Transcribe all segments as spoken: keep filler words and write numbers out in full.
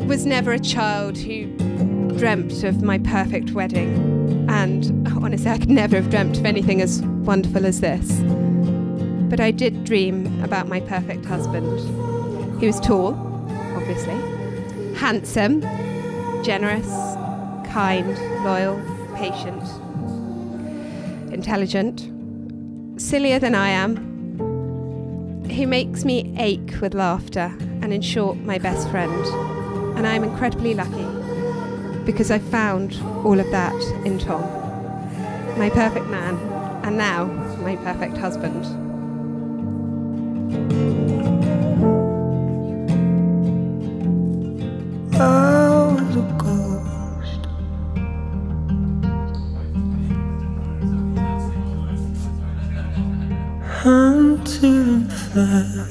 was never a child who dreamt of my perfect wedding, and honestly I could never have dreamt of anything as wonderful as this. But I did dream about my perfect husband. He was tall, obviously, handsome, generous, kind, loyal, patient, intelligent, sillier than I am, who makes me ache with laughter, and in short, my best friend. And I'm incredibly lucky because I found all of that in Tom, my perfect man, and now my perfect husband. I was a ghost, hunted and fled,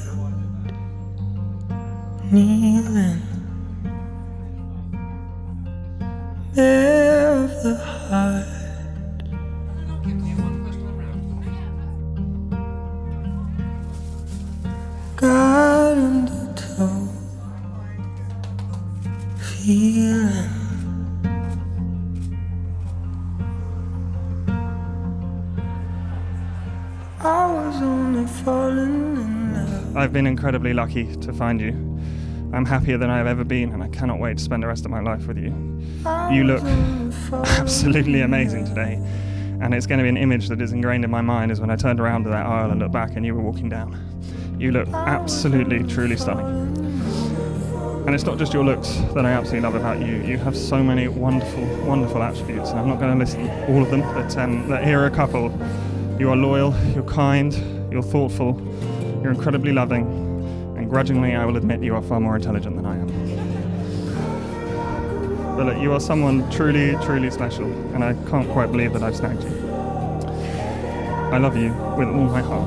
kneeling, bare of the heart. God undertow, feeling. I was only falling in love. I've been incredibly lucky to find you. I'm happier than I've ever been, and I cannot wait to spend the rest of my life with you. You look absolutely amazing today, and it's going to be an image that is ingrained in my mind as when I turned around to that aisle and looked back and you were walking down. You look absolutely, truly stunning. And it's not just your looks that I absolutely love about you. You have so many wonderful, wonderful attributes, and I'm not going to list all of them, but, um, but here are a couple. You are loyal, you're kind, you're thoughtful, you're incredibly loving, and grudgingly I will admit you are far more intelligent than I am. But look, you are someone truly, truly special, and I can't quite believe that I've snagged you. I love you with all my heart.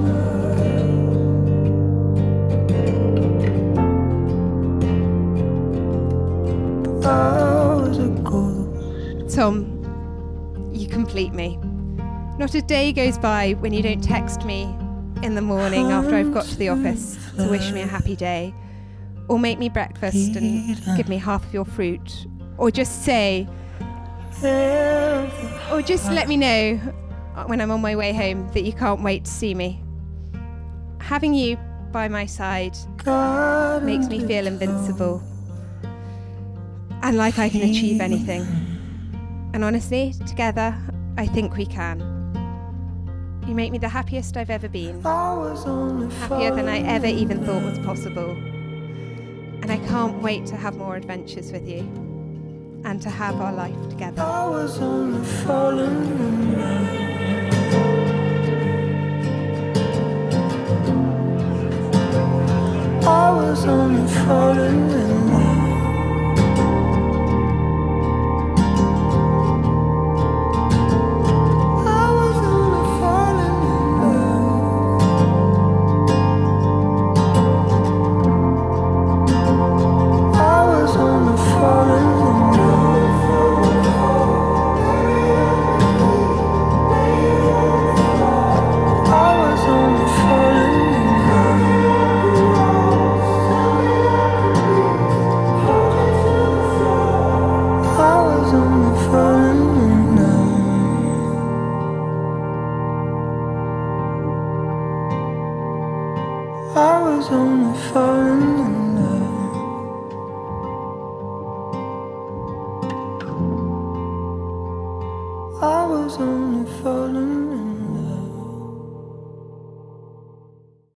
Tom, you complete me. Not a day goes by when you don't text me in the morning after I've got to the office to wish me a happy day, or make me breakfast and give me half of your fruit, or just say, or just let me know when I'm on my way home that you can't wait to see me. Having you by my side makes me feel invincible and like I can achieve anything. And honestly, together, I think we can. You make me the happiest I've ever been, happier than I ever even thought was possible. And I can't wait to have more adventures with you and to have our life together. I was only falling in love. I was only falling in love. I was only falling in love. I was only falling